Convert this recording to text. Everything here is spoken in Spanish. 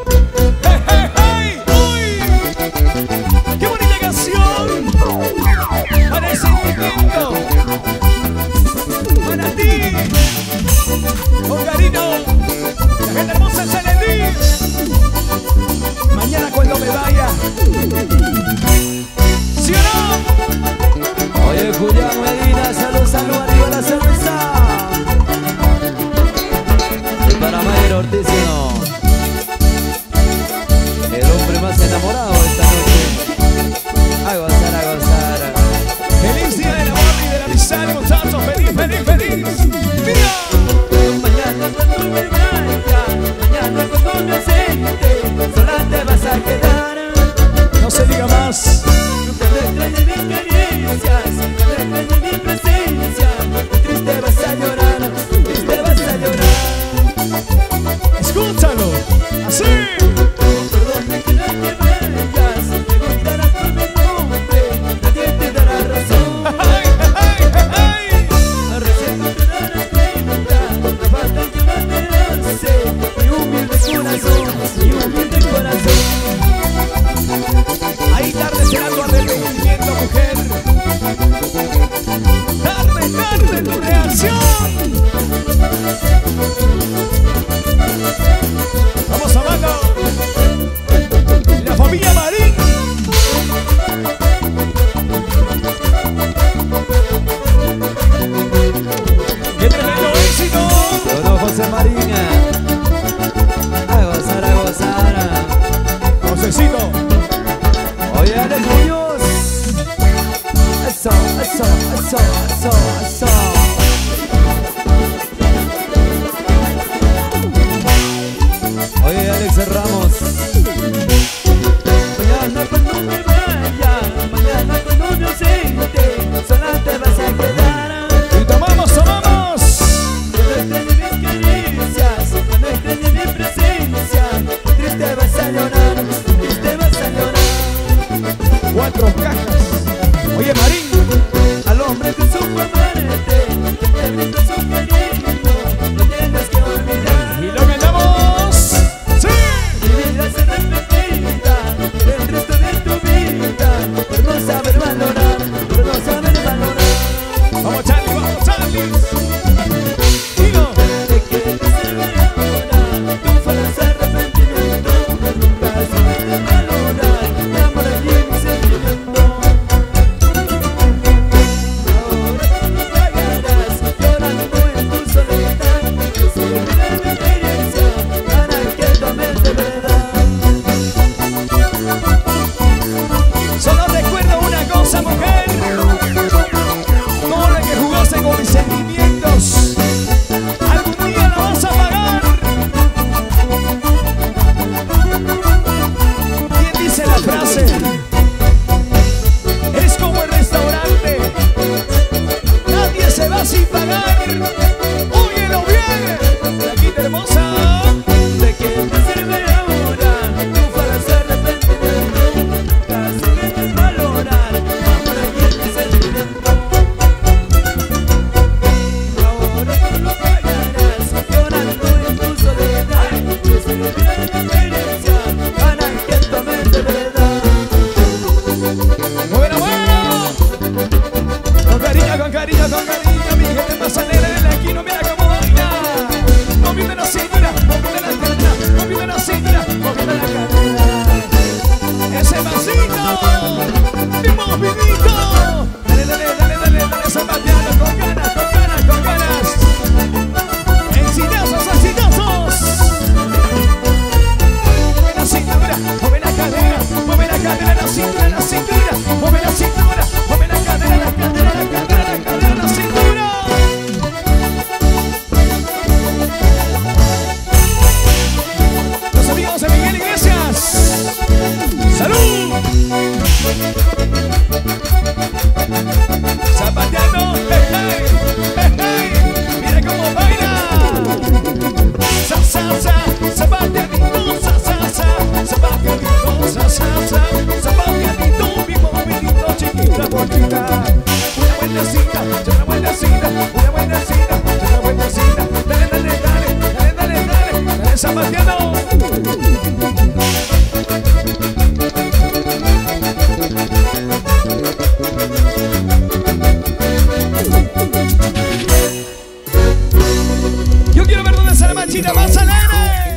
¡Hey, hey, hey! ¡Uy! ¡Qué bonita canción! Para el sentimiento, para ti, con cariño, la gente hermosa se le di. Mañana cuando me vaya, ¿sí o no? Oye, Julián Medina, salud, arriba la cerveza. Y para Mayer Ortiz, no. El hombre más enamorado esta noche. A gozar, a gozar. Feliz día del amor y de la amistad, muchachos. Feliz, feliz, feliz. ¡Mira! Mañana cuando me vaya, mañana cuando me ausente, sola te vas a quedar. No se diga más. Nunca me extrañe mis caricias, nunca me extrañe mi presencia. Triste vas a llorar, triste vas a llorar. Escúchalo, así. Por donde quiera que vayas, preguntarás por mi nombre, nadie te dará razón. ¡Ay, ay, ay! Recién no te darás cuenta, la falta que más me hace, mi humilde corazón, mi humilde corazón. Ahí tarde será tu arrepentimiento, mujer. Tarde, tarde tu reacción. Vamos abajo. La familia Marín. ¡Qué tremendo éxito! Don José Marín, a gozar, a gozar. Josecito. Oye, Alex Muñoz. Eso, eso, eso, eso, eso. Oye, Alex Ramos. Mañana cuando me vaya, mañana cuando me ausente, sola te vas a quedar. Y tomamos, tomamos. Cuando extrañe mis caricias, cuando extrañe mi presencia, triste vas a llorar, triste vas a llorar. 4 cajas. Oye, Marín. Al hombre que supo amarte, que te brindó su cariño, no tienes que olvidar. Y lo que andamos. ¡Sí! Mi vida se arrepentida del resto de tu vida, por no saber valorar, por no saber valorar. Vamos, Charlie, vamos, Charlie. Digo. ¿De qué te sirve ahora tu falso arrepentimiento? Nunca supiste valorar mi amor y mi sentimiento. Ahora tú no pagarás llorando en tu soledad. Que se olvide mi experiencia para que tomes de verdad. Solo recuerdo una cosa, mujer. Todo lo que jugaste con mis sentimientos, algún día lo vas a pagar. ¿Quién dice la frase? Es como el restaurante, nadie se va sin pagar. Óyelo bien, flaquita hermosa. ¿De qué te sirve ahora tu falso arrepentimiento? Nunca supiste valorar amor y mi sentimiento. Ahora tú lo pagarás llorando en tu soledad. Que se olvide mi experiencia para que tomes de verdad. Bueno, bueno. Con cariño, con cariño, con cariño. Mi gente pasanera de la esquina, mira cómo baila. Moviendo la cintura, moviendo la cadera, moviendo la cintura, moviendo la cadera. Ese pasito, mi movidito. Dale, dale, dale, dale, dale, zapateando con ganas, con ganas, con ganas. Exitosos, exitosos. Mueve la cintura, mueve la cadera, mueve la cadera, la cintura, la cintura, mueve la cintura, mueve la cadera, la cadera, la cadera, la cadera, la cintura. Los amigos de Miguel Iglesias. ¡Salud! Zapateando, hey, hey, hey, hey. Mira cómo baila. Sa, sa, sa, zapateadito, sa, sa, sa, zapateadito, sa, sa, sa, zapateadito, mi movidito, chiquita, bonita. Una vueltecita, una vueltecita, una vueltecita, una vueltecita. Dale, dale, dale, dale, dale, dale, dale, zapateando. guachita más alegre.